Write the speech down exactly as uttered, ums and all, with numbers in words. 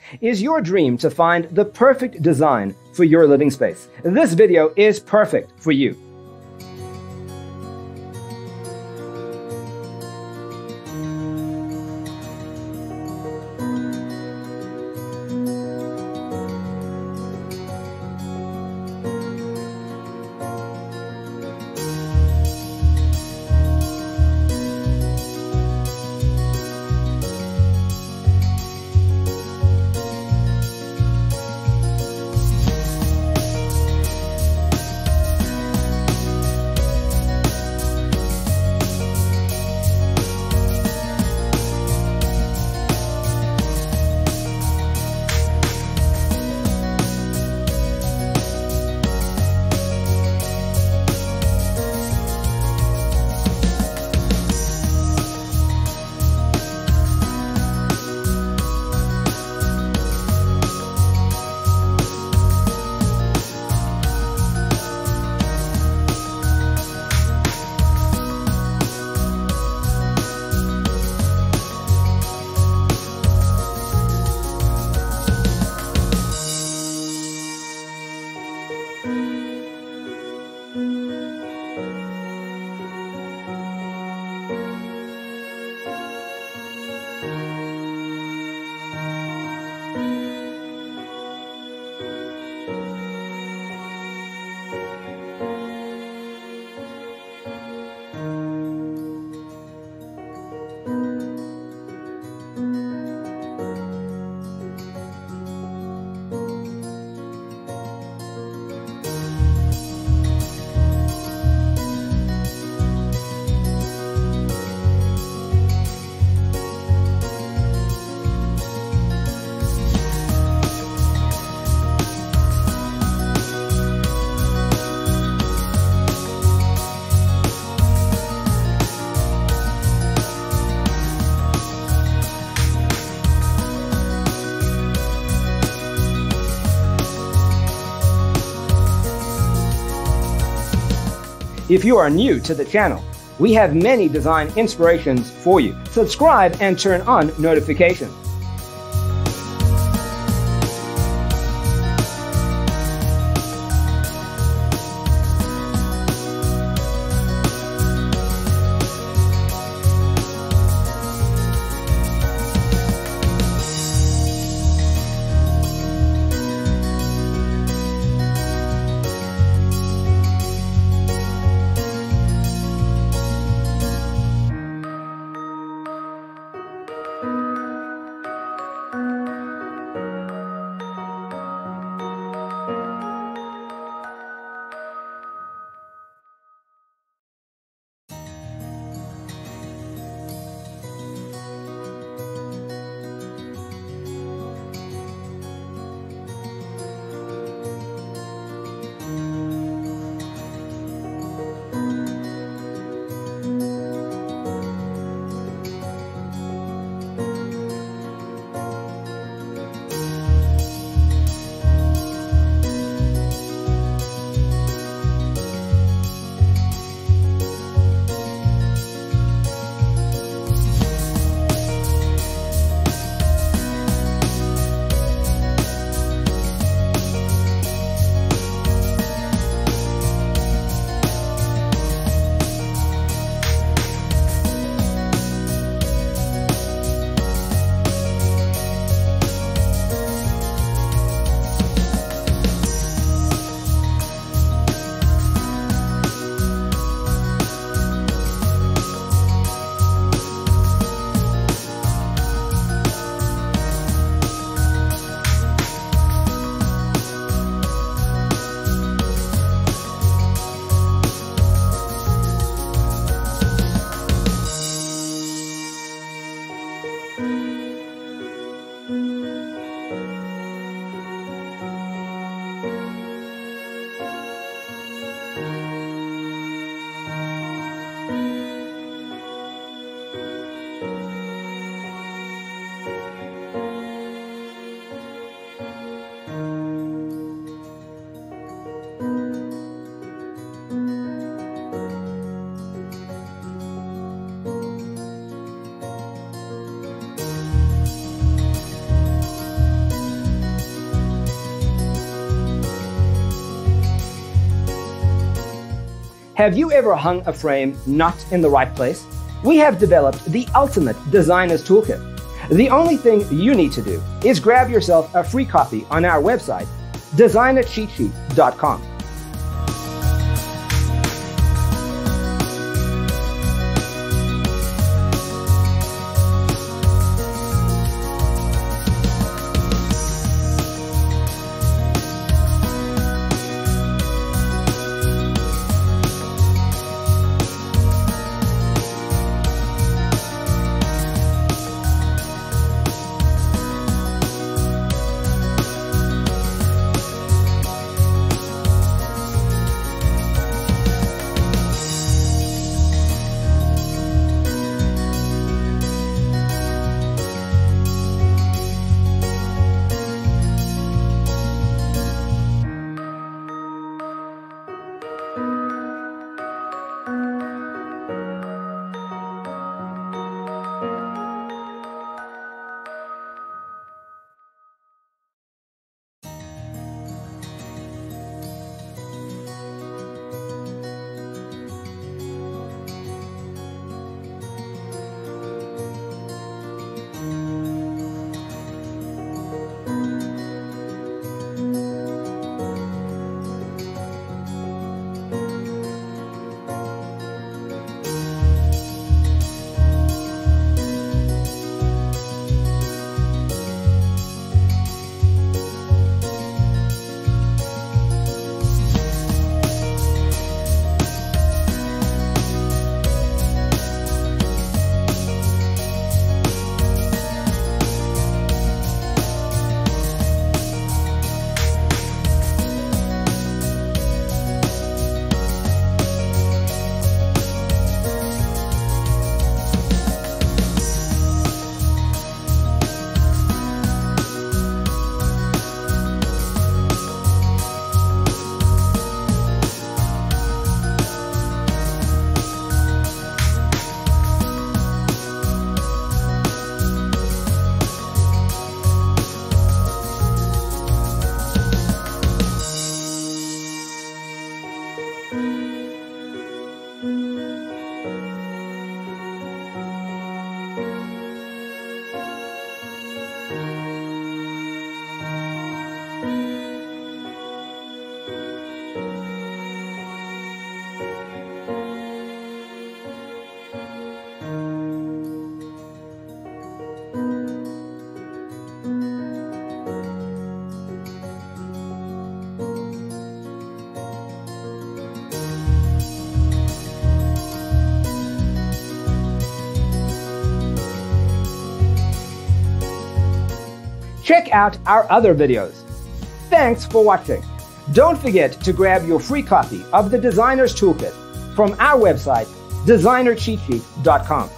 Is your dream to find the perfect design for your living space? This video is perfect for you. If you are new to the channel, we have many design inspirations for you. Subscribe and turn on notifications. Have you ever hung a frame not in the right place? We have developed the ultimate designer's toolkit. The only thing you need to do is grab yourself a free copy on our website, designer cheat sheet dot com. Check out our other videos. Thanks for watching. Don't forget to grab your free copy of the Designer's Toolkit from our website, designer cheat sheet dot com.